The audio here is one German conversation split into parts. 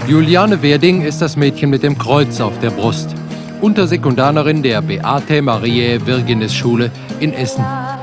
Juliane Werding ist das Mädchen mit dem Kreuz auf der Brust. Untersekundanerin der Beate Mariae Virginis Schule in Essen.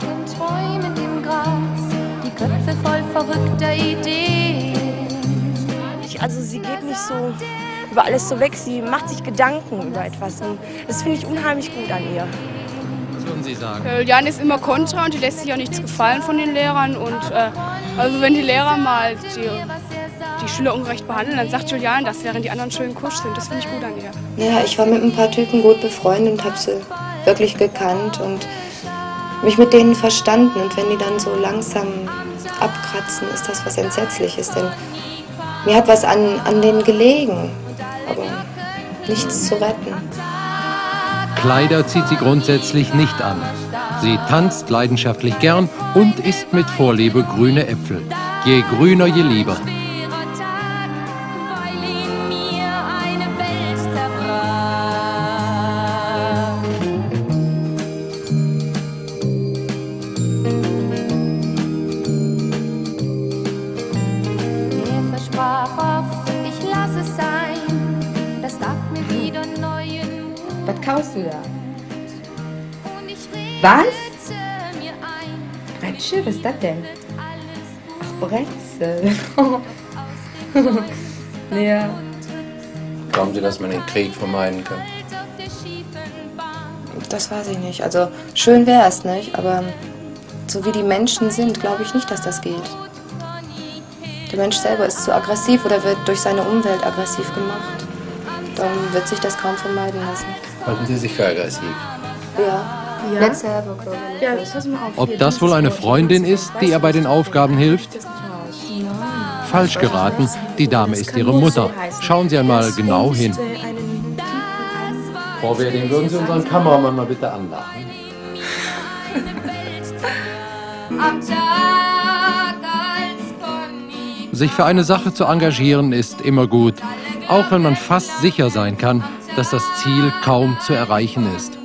Also sie geht nicht so über alles so weg, sie macht sich Gedanken über etwas und das finde ich unheimlich gut an ihr. Was würden Sie sagen? Juliane ist immer kontra und die lässt sich auch nichts gefallen von den Lehrern. Und also wenn die Lehrer mal die Schüler ungerecht behandeln, dann sagt Juliane das, während die anderen schön kusch sind. Das finde ich gut an ihr. Ja, ich war mit ein paar Typen gut befreundet und habe sie wirklich gekannt und mich mit denen verstanden. Und wenn die dann so langsam abkratzen, ist das was Entsetzliches. Denn mir hat was an denen gelegen, aber nichts zu retten. Kleider zieht sie grundsätzlich nicht an. Sie tanzt leidenschaftlich gern und isst mit Vorliebe grüne Äpfel. Je grüner, je lieber. Was kaufst du da? Was? Brezel? Was ist das denn? Ach, Brezel. Ja. Glauben Sie, dass man den Krieg vermeiden kann? Das weiß ich nicht. Also schön wäre es nicht, aber so wie die Menschen sind, glaube ich nicht, dass das geht. Der Mensch selber ist zu aggressiv oder wird durch seine Umwelt aggressiv gemacht. Darum wird sich das kaum vermeiden lassen. Halten Sie sich für aggressiv? Ja. Letzte Woche, glaube ich. Ja, pass mal auf. Ob das wohl eine Freundin ist, die ihr bei den Aufgaben hilft? Falsch geraten, die Dame ist ihre Mutter. Schauen Sie einmal genau hin. Frau Werding, würden Sie unseren Kameramann mal bitte anlachen? Sich für eine Sache zu engagieren ist immer gut, auch wenn man fast sicher sein kann, dass das Ziel kaum zu erreichen ist.